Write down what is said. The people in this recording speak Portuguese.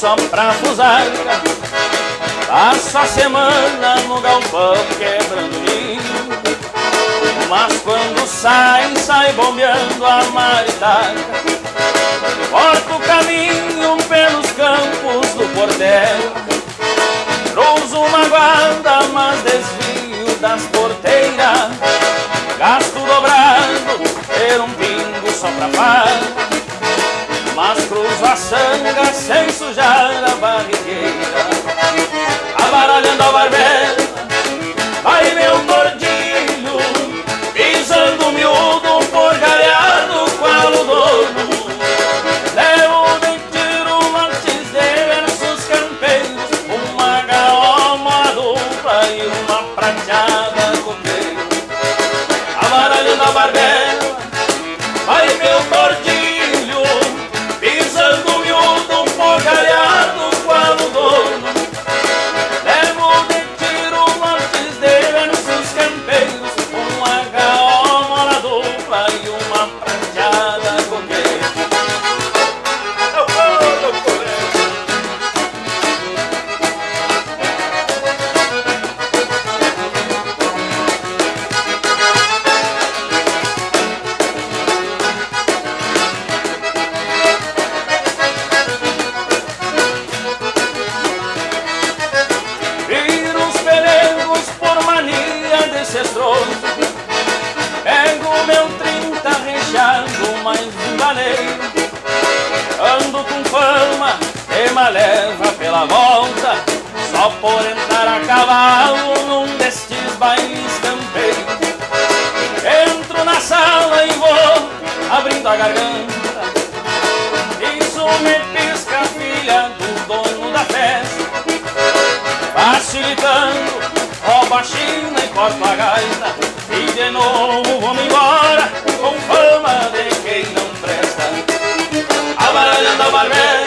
só pra fusarca. Passo a semana no galpão quebrando ninho, mas quando sai, sai bombeando a maritaca. Corto o caminho pelos campos do Portela, cruzo uma guarda, mas desvio das porteiras. Gasto dobrado, ter um pingo só pra farra, mas cruzo a sanga sem sujar a barrigueira. Abaralhando a barbela, vai meu tordilho, pisando miúdo, um porgalhado qual o dono. Levo de tiro lotes de versos campeiros, uma gaoma dupla e uma prateada copeiro. Abaralhando a barbela, vai meu tordilho, pisando miúdo, um porgalhado qual o dono. Levo de tiro lotes de versos campeiros, uma gaoma dupla e uma prateada copeiro. Viro os pelegos por mania descestroso, pego meu 30 recheado, mais um vaneio. Ando com fama e me leva pela volta, só por entrar a cavalo num destes bailes campeiros. Entro na sala e vou abrindo a garganta, isso me pisca a filha do dono da festa. Facilitando, roubo a china e corto a gaita, e de novo vou-me embora com fama de quem não presta. Abaralhando a barbela,